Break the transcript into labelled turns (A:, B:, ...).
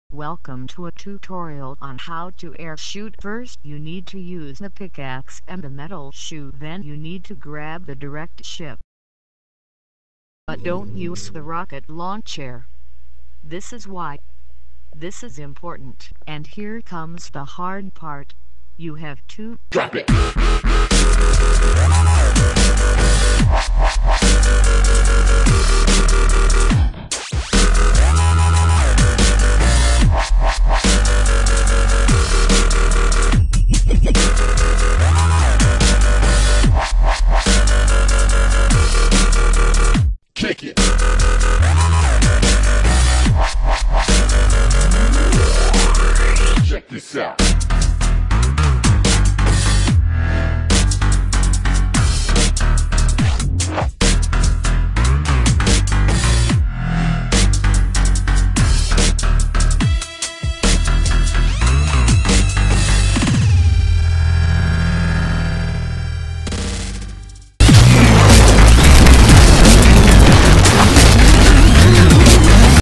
A: Welcome to a tutorial on how to air shoot. First you need to use the pickaxe and the metal shoe, then you need to grab the direct ship. But don't use the rocket launcher. This is why. This is important. And here comes the hard part. You have to drop it.
B: Kick it. Check this out.